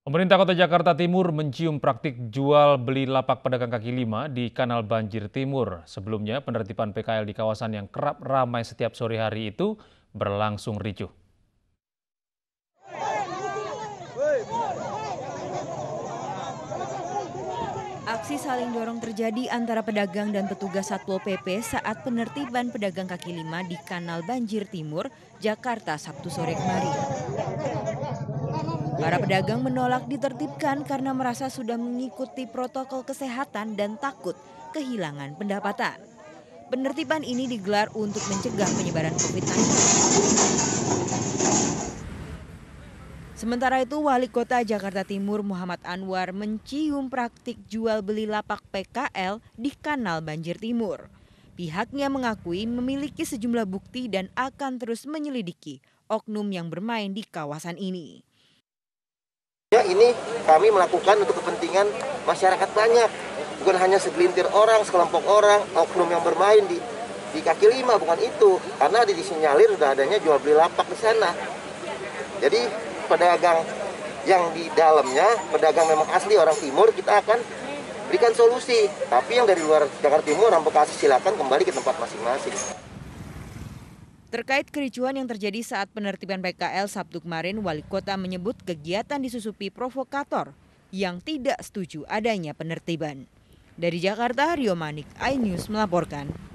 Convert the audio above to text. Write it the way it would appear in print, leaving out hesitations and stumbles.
Pemerintah Kota Jakarta Timur mencium praktik jual beli lapak pedagang kaki lima di Kanal Banjir Timur. Sebelumnya, penertiban PKL di kawasan yang kerap ramai setiap sore hari itu berlangsung ricuh. Aksi saling dorong terjadi antara pedagang dan petugas Satpol PP saat penertiban pedagang kaki lima di Kanal Banjir Timur, Jakarta Sabtu sore kemarin. Para pedagang menolak ditertibkan karena merasa sudah mengikuti protokol kesehatan dan takut kehilangan pendapatan. Penertiban ini digelar untuk mencegah penyebaran COVID-19. Sementara itu, Wali Kota Jakarta Timur Muhammad Anwar mencium praktik jual beli lapak PKL di Kanal Banjir Timur. Pihaknya mengakui memiliki sejumlah bukti dan akan terus menyelidiki oknum yang bermain di kawasan ini. Ya, ini kami melakukan untuk kepentingan masyarakat banyak, bukan hanya segelintir orang, sekelompok orang, oknum yang bermain di kaki lima, bukan itu. Karena disinyalir sudah adanya jual beli lapak di sana. Jadi pedagang yang di dalamnya, pedagang memang asli orang timur, kita akan berikan solusi. Tapi yang dari luar Jakarta Timur, orang Bekasi, silakan kembali ke tempat masing-masing. Terkait kericuhan yang terjadi saat penertiban PKL Sabtu kemarin, Wali Kota menyebut kegiatan disusupi provokator yang tidak setuju adanya penertiban. Dari Jakarta, Rio Manik, iNews melaporkan.